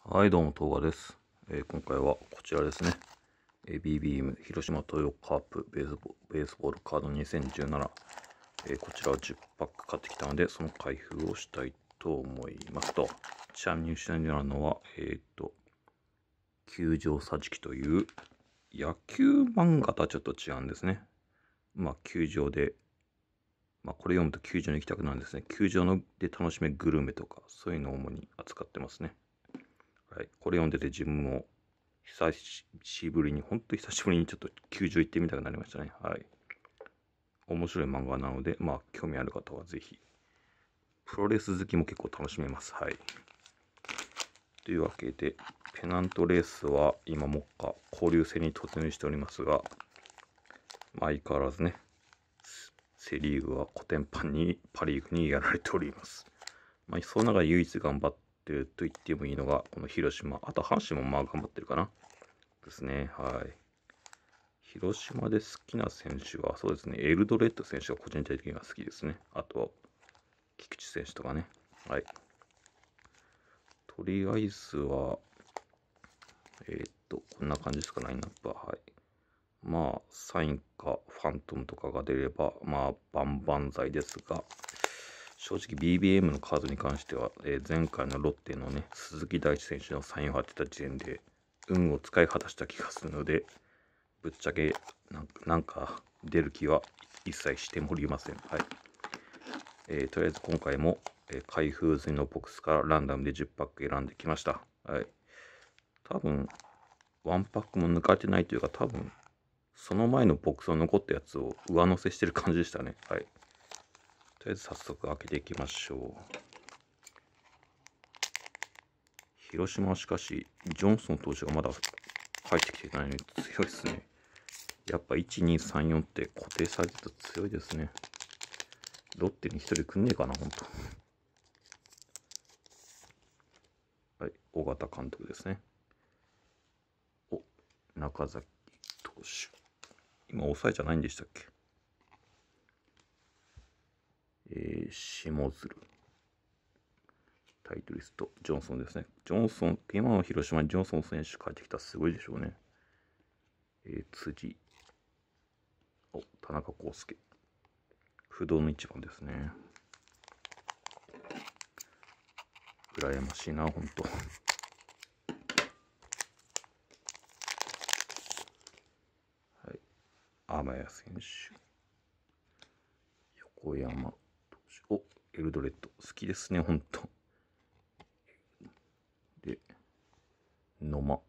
はい、どうも、東賀です。今回はこちらですね。BBM 広島トヨカープベースボールカード2017。こちらを10パック買ってきたので、その開封をしたいと思いますと。ちなみに後ろにあるのは、球場桟敷という野球漫画とはちょっと違うんですね。球場で、これ読むと球場に行きたくなるんですね。球場で楽しめるグルメとか、そういうのを主に扱ってますね。はい、これ読んでて自分も久しぶりにちょっと球場行ってみたくなりましたね。はい。面白い漫画なので、興味ある方はぜひ。プロレス好きも結構楽しめます。はい。というわけで、ペナントレースは今目下交流戦に突入しておりますが、相変わらずね、セ・リーグはコテンパンにパ・リーグにやられております。その中で唯一頑張ってると言ってもいいのが、この広島、あと阪神も頑張ってるかなですね。はい。広島で好きな選手は、そうですね、エルドレッド選手が個人的には好きですね。あとは、菊池選手とかね。はい。とりあえずは、こんな感じですか、ラインナップは。はい。サインかファントムとかが出れば、万々歳ですが、正直 BBM のカードに関しては、前回のロッテのね、鈴木大地選手のサインを貼ってた時点で、運を使い果たした気がするので、ぶっちゃけなんか出る気は一切しておりません。はい。とりあえず今回も、開封済みのボックスからランダムで10パック選んできました。はい。多分、1パックも抜かれてないというか、多分、その前のボックスの残ったやつを上乗せしてる感じでしたね。はい。とりあえず早速開けていきましょう。広島はしかし、ジョンソン投手がまだ入ってきてないのに強いですね。やっぱ1、2、3、4って固定されてると強いですね。ロッテに一人来んねえかな、ほんと。はい、尾形監督ですね。お、中崎投手。今、抑えじゃないんでしたっけ？下鶴。タイトリスト、ジョンソンですね。ジョンソン、今の広島にジョンソン選手帰ってきたらすごいでしょうね。辻。お、田中康介。不動の一番ですね。羨ましいな、ほんと。はい。天谷選手。横山投手。お、エルドレッド。好きですね、ほんと。で、野間。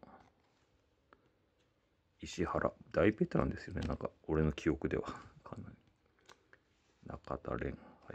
石原。大ベテランですよね。なんか、俺の記憶では。かなり。中田蓮。はい。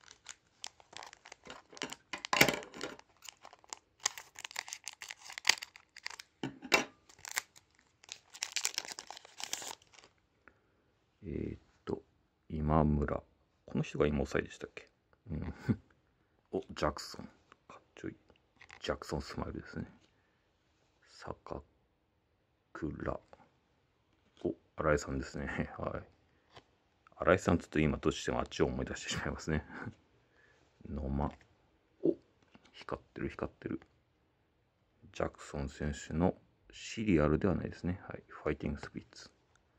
今村。この人が今抑えでしたっけ？うん。お、ジャクソン。かっちょいい。ジャクソンスマイルですね。坂倉。お、新井さんですね。はい。新井さんつと今としてもあっちを思い出してしまいますね。野間。お、光ってる光ってる。ジャクソン選手のシリアルではないですね。はい。ファイティングスピッツ。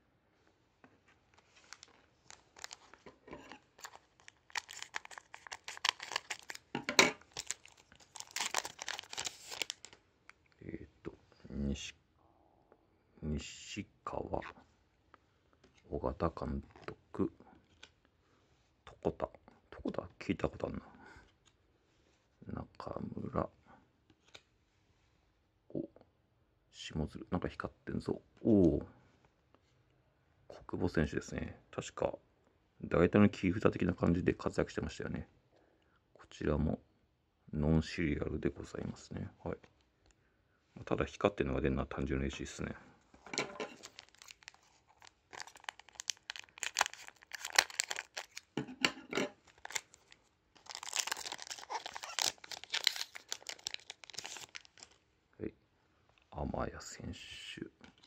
西川、尾形監督、床田聞いたことあるな。中村、お、下鶴、なんか光ってんぞ。おお、国母選手ですね。確か、大体の切り札的な感じで活躍してましたよね。こちらも、ノンシリアルでございますね。はい。ただ光ってるのが出るのは単純に嬉しいですね。はい。天谷選手。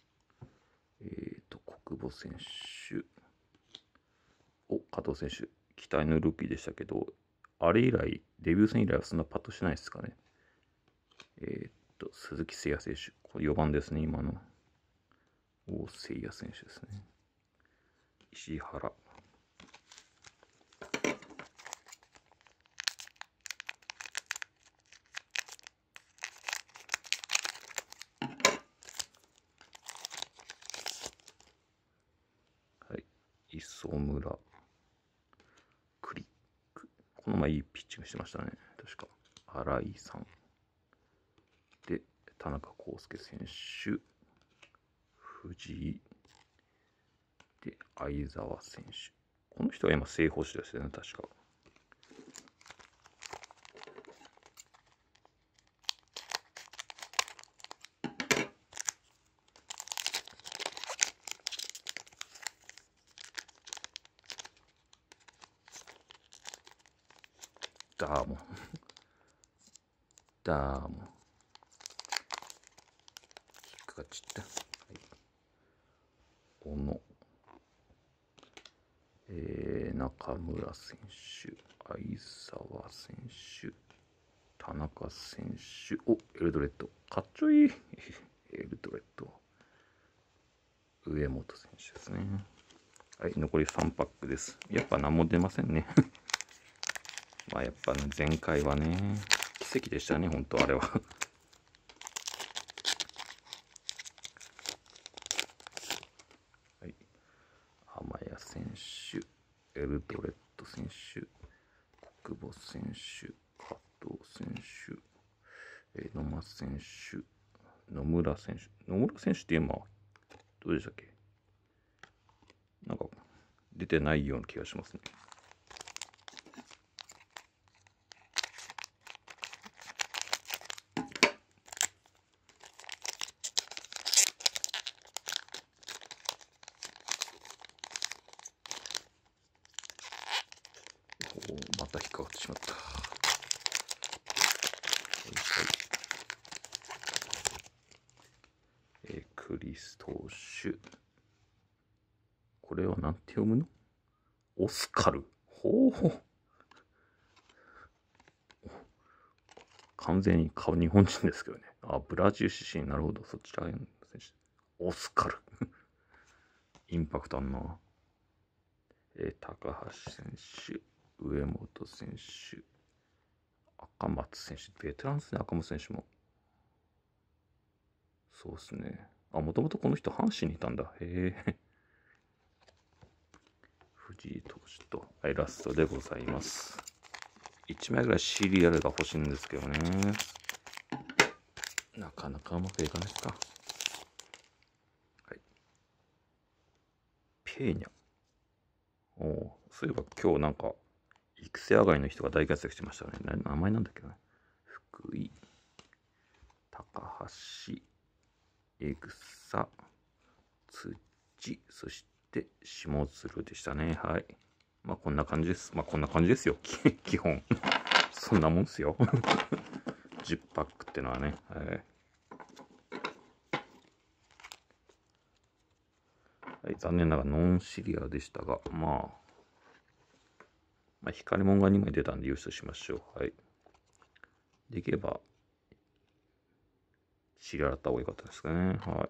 国母選手。お、加藤選手。期待のルーキーでしたけど、あれ以来、デビュー戦以来はそんなパッとしないですかね。 鈴木誠也選手。これ4番ですね、今の。大誠也選手ですね。石原。はい。磯村。栗。この前いいピッチングしてましたね。確か。新井さん。で、田中康介選手。藤井。で、相澤選手。この人は今、正捕手ですよね、確か。ダーモン。ダーモン。引っかかっちゃった。はい、小野。中村選手。相澤選手。田中選手。お、エルドレッド。かっちょいい。エルドレッド。上本選手ですね。はい、残り3パックです。やっぱ何も出ませんね。まあやっぱね、前回はね、奇跡でしたね、本当あれは。はい。浜谷選手、エルドレッド選手、国保選手、加藤選手、野間選手、野村選手。野村選手って今、どうでしたっけ？なんか、出てないような気がしますね。また引っかかってしまった。クリス投手。これはなんて読むの？オスカル。ほう。完全に顔日本人ですけどね。あ、ブラジル出身。なるほど。そちらへの選手。オスカル。インパクトあんな。高橋選手。上本選手。赤松選手。ベテランですね、赤松選手も。そうですね。あ、もともとこの人、阪神にいたんだ。へえ。藤井投手と、はい、ラストでございます。1枚ぐらいシリアルが欲しいんですけどね。なかなかうまくいかないですか。はい。ペーニャ。そういえば今日なんか、育成上がりの人が大活躍してましたね。名前なんだっけな。福井、高橋、エグサ、土、そして下鶴でしたね。はい。まあこんな感じです。まあこんな感じですよ。基本。そんなもんですよ。10パックってのはね。はい。はい、残念ながらノンシリアでしたが、まあ、光もんが2枚出たんで優勝しましょう。はい。できれば、シリアルだった方が良かったですかね。はい。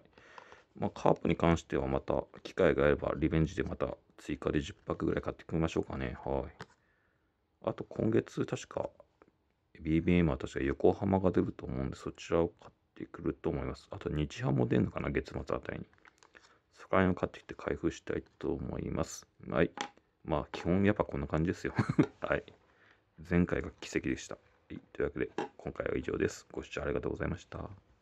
まあ、カープに関してはまた、機会があれば、リベンジでまた追加で10パックぐらい買ってきましょうかね。はい。あと、今月、確か、BBM は確か横浜が出ると思うんで、そちらを買ってくると思います。あと、日ハも出るのかな、月末あたりに。そこら辺を買ってきて開封したいと思います。はい。まあ、基本やっぱこんな感じですよ。はい。前回が奇跡でした。はい。というわけで、今回は以上です。ご視聴ありがとうございました。